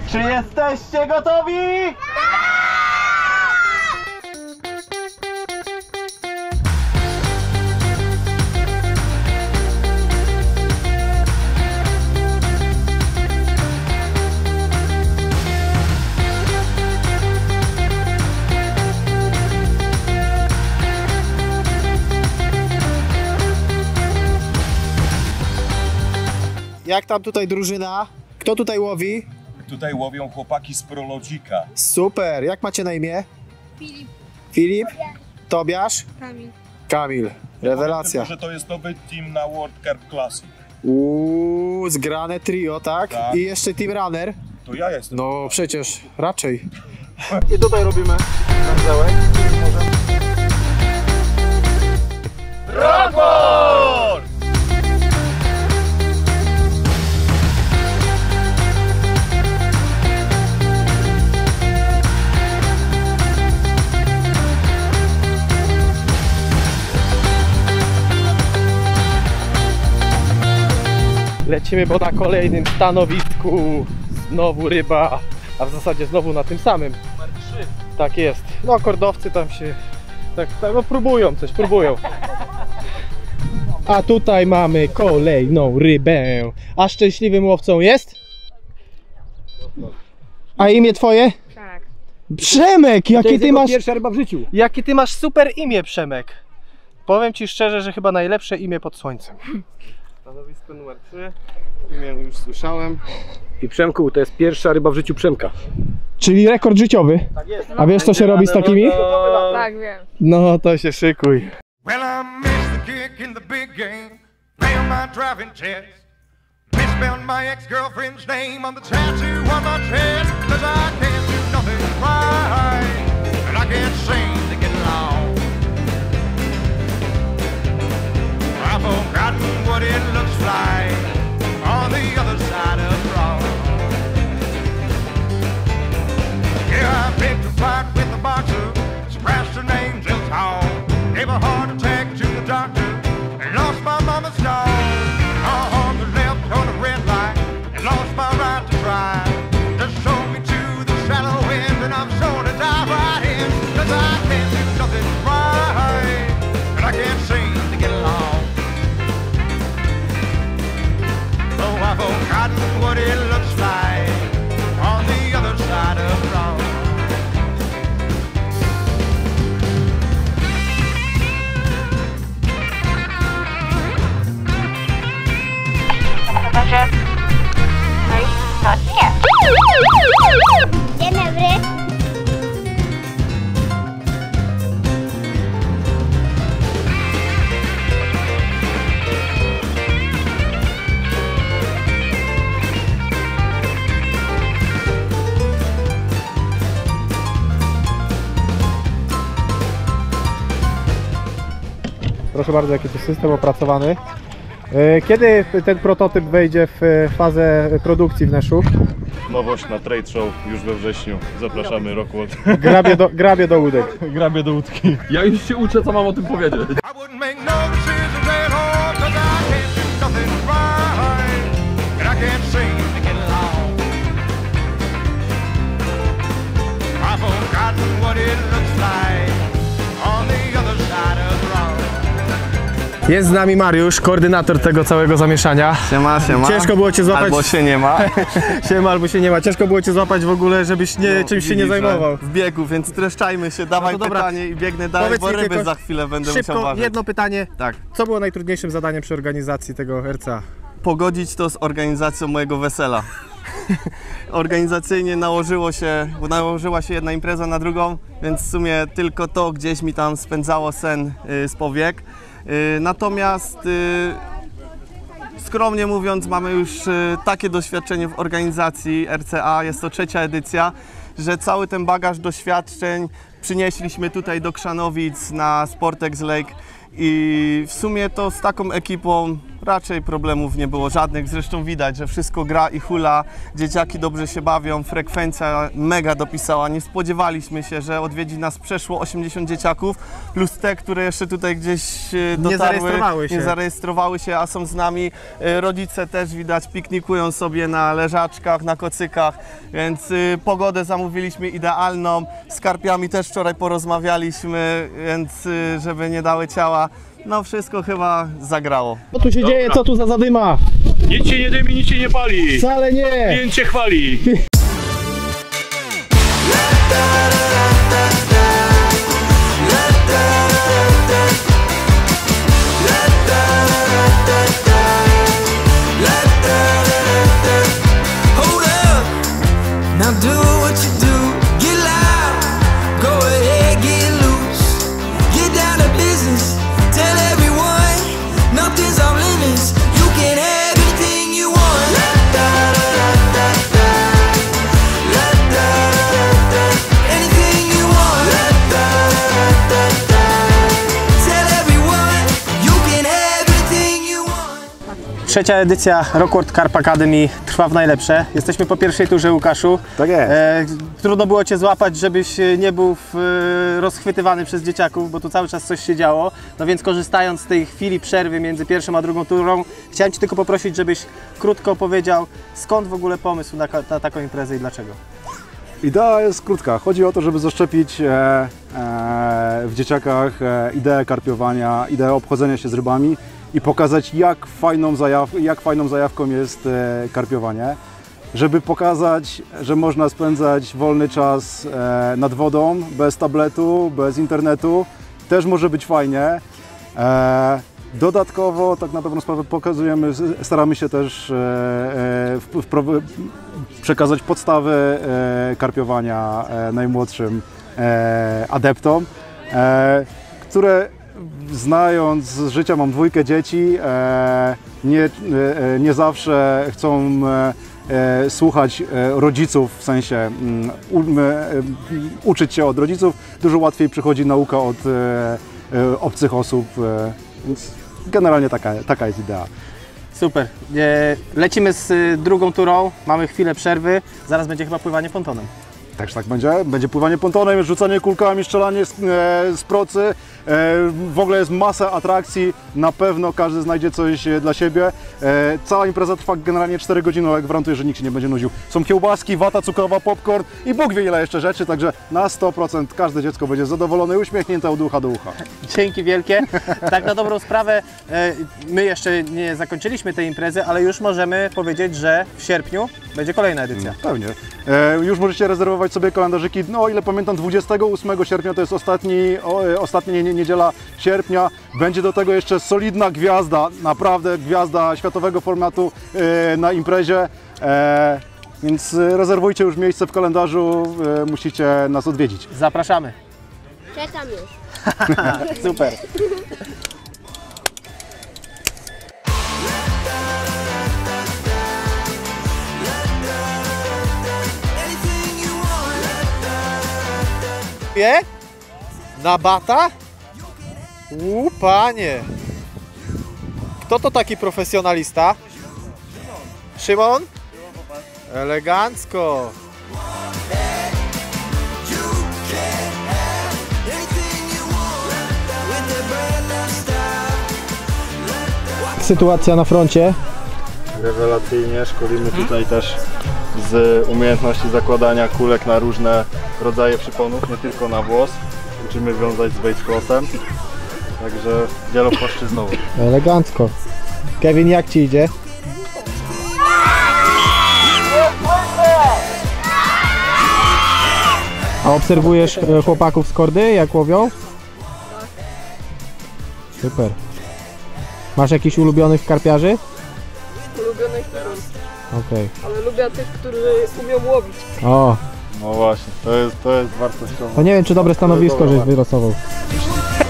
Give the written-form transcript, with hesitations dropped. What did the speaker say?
Czy jesteście gotowi? Jak tam tutaj drużyna? Kto tutaj łowi? Tutaj łowią chłopaki z Prologika. Super, jak macie na imię? Filip. Filip? Tobiasz? Kamil. Kamil. Rewelacja. Tylko, że to jest nowy team na World Carp Classic. Zgrane trio, tak? Tak. I jeszcze team runner? To ja jestem. No przecież, raczej. I tutaj robimy węzełek. Rockford! Lecimy, bo na kolejnym stanowisku znowu ryba, a w zasadzie znowu na tym samym. Numer 3. Tak jest. No kordowcy tam się tak no, próbują coś, próbują. A tutaj mamy kolejną rybę. A szczęśliwym łowcą jest? A imię twoje? Tak. Przemek! Jakie ty masz... pierwsza ryba w życiu. Jakie ty masz super imię, Przemek. Powiem ci szczerze, że chyba najlepsze imię pod słońcem. Stanowisko numer 3. Imię już słyszałem. I Przemku, to jest pierwsza ryba w życiu Przemka. Czyli rekord życiowy. Tak jest. A wiesz co się robi z takimi? Tak, wiem. No to się szykuj. Well, I missed the kick in the big game, failed my driving test, misspelled my ex-girlfriend's name on the tattoo on my chest, 'cause I can't do nothing right, and I can't seem to get along. I've forgotten what it looks like on the other side of wrong. Yeah, I picked a fight with the boxer, scratched her name till tall. Gave a heart attack to the doctor and lost my mama's dog. On the left on the red light and lost my right to drive. Just showed me to the shallow end and I'm sure to dive right in. 'Cause I can't do nothing right and I can't seem to get along. Oh, I've forgotten what it looks like on the other side of wrong. Także... No i to nie. Dzień dobry. Proszę bardzo, jaki to system opracowany. Kiedy ten prototyp wejdzie w fazę produkcji w Neszu? Nowość na Trade Show już we wrześniu. Zapraszamy Rockford. Grabie do łódek. Grabie do łódki. Ja już się uczę, co mam o tym powiedzieć. I wouldn't make no decisions at all 'cause I can't do nothing right and I can't seem to get along. I've forgotten what it looks like on the other side of wrong. Jest z nami Mariusz, koordynator tego całego zamieszania. Siema. Ciężko było cię złapać. Albo się nie ma. Siema, albo się nie ma. Ciężko było cię złapać w ogóle, żebyś czymś się nie zajmował. W biegu, więc streszczajmy się, dawaj No to dobra. pytanie i biegnę dalej, Powiedz bo mi ryby tylko za chwilę będę musiał Szybko, ważyć. jedno pytanie. Tak. Co było najtrudniejszym zadaniem przy organizacji tego RCA? Pogodzić to z organizacją mojego wesela. Organizacyjnie nałożyła się jedna impreza na drugą, więc w sumie tylko to gdzieś mi tam spędzało sen z powiek. Natomiast skromnie mówiąc, mamy już takie doświadczenie w organizacji RCA, jest to 3. edycja, że cały ten bagaż doświadczeń przynieśliśmy tutaj do Krzanowic na Sportex Lake i w sumie to z taką ekipą raczej problemów nie było żadnych. Zresztą widać, że wszystko gra i hula, dzieciaki dobrze się bawią, frekwencja mega dopisała. Nie spodziewaliśmy się, że odwiedzi nas przeszło 80 dzieciaków, plus te, które jeszcze tutaj gdzieś dotarły, nie zarejestrowały się, a są z nami. Rodzice też widać, piknikują sobie na leżaczkach, na kocykach, więc pogodę zamówiliśmy idealną. Z karpiami też wczoraj porozmawialiśmy, więc żeby nie dały ciała. No wszystko chyba zagrało. Co tu się dzieje? Co tu za zadyma? Nic się nie dymi, nic się nie pali. Wcale nie! Klient się chwali. Hold up, now do what you do, get loud, go ahead, get loose, get down to business, tell everyone, nothing's off limits, you can have anything you want. Anything you want. Tell everyone, you can have anything you want. Trzecia edycja Rockworld Carp Academy trwa w najlepsze. Jesteśmy po pierwszej turze, Łukaszu. Tak jest. Trudno było Cię złapać, żebyś nie był rozchwytywany przez dzieciaków, bo tu cały czas coś się działo. No więc korzystając z tej chwili przerwy między pierwszą a drugą turą, chciałem Cię tylko poprosić, żebyś krótko powiedział, skąd w ogóle pomysł na taką imprezę i dlaczego. Idea jest krótka. Chodzi o to, żeby zaszczepić w dzieciakach ideę karpiowania, ideę obchodzenia się z rybami i pokazać, jak fajną zajawką jest karpiowanie. Żeby pokazać, że można spędzać wolny czas nad wodą, bez tabletu, bez internetu. Też może być fajnie. Dodatkowo, tak na dobrą sprawę, staramy się też przekazać podstawy karpiowania najmłodszym adeptom, które znając z życia, mam 2 dzieci, nie zawsze chcą słuchać rodziców, w sensie uczyć się od rodziców. Dużo łatwiej przychodzi nauka od obcych osób, więc generalnie taka jest idea. Super. Lecimy z drugą turą, mamy chwilę przerwy, zaraz będzie chyba pływanie pontonem. Też tak będzie. Będzie pływanie pontonem, rzucanie kulkami, strzelanie z procy. W ogóle jest masa atrakcji. Na pewno każdy znajdzie coś dla siebie. Cała impreza trwa generalnie 4 godziny, ale gwarantuję, że nikt się nie będzie nudził. Są kiełbaski, wata cukrowa, popcorn i Bóg wie ile jeszcze rzeczy, także na 100% każde dziecko będzie zadowolone i uśmiechnięte od ucha do ucha. Dzięki wielkie. Tak na dobrą sprawę, my jeszcze nie zakończyliśmy tej imprezy, ale już możemy powiedzieć, że w sierpniu będzie kolejna edycja. Pewnie. Już możecie rezerwować sobie kalendarzyki, no o ile pamiętam 28 sierpnia to jest ostatnia niedziela sierpnia. Będzie do tego jeszcze solidna gwiazda, naprawdę gwiazda światowego formatu na imprezie. Więc rezerwujcie już miejsce w kalendarzu, musicie nas odwiedzić. Zapraszamy. Czekam już. Super. Na bata? Panie! Kto to taki profesjonalista? Szymon? Elegancko! Sytuacja na froncie. Rewelacyjnie, szkolimy tutaj też z umiejętności zakładania kulek na różne rodzaje przyponów, nie tylko na włos. Uczymy wiązać z bait crossem, także wielopłaszczyznowo. Elegancko. Kevin, jak Ci idzie? A obserwujesz chłopaków z kordy, jak łowią? Super. Masz jakichś ulubionych karpiarzy? Ulubionych nie mam, Okej. ale lubię tych, którzy umieją łowić. O, No właśnie, to jest wartościowe. to nie wiem, czy dobre stanowisko żeś wylosował.